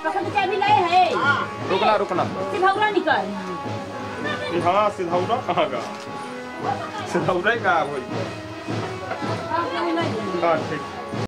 पकड़ चाबी लाए है। रुकना रुकना। सिधौरा निकल। हाँ सिधौरा कहाँ का? सिधौरा ही कहाँ हुई? हाँ ठीक।